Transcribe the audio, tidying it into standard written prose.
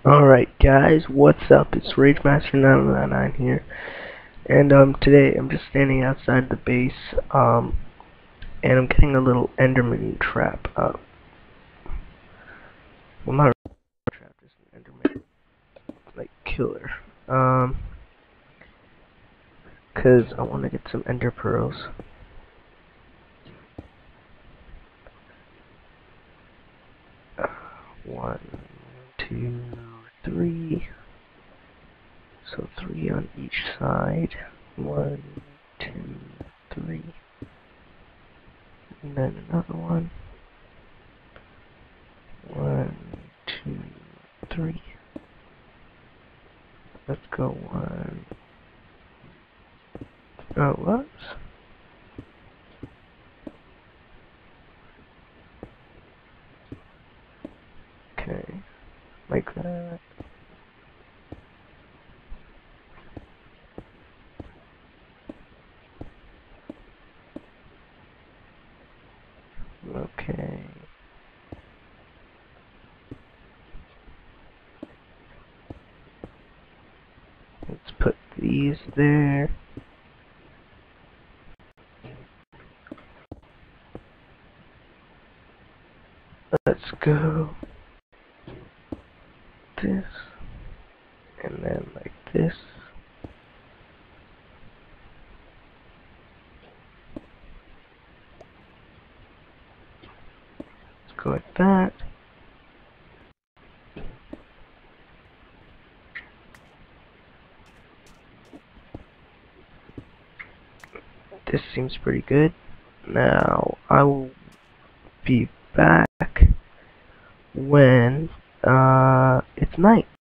Alright guys, what's up? It's RageMaster999 here, and today I'm just standing outside the base, and I'm getting a little enderman trap up. Well, not a trap, just an enderman, like, killer. Cause I want to get some enderpearls. One, two, three. So 3 on each side. 1, 2, 3. And then another one. 1, 2, 3. Let's go 1. Oh, whoops. Okay, like that. Okay. Let's put these there. Let's go this, and then like this. Let's go like that. This seems pretty good. Now I will be back when it's night.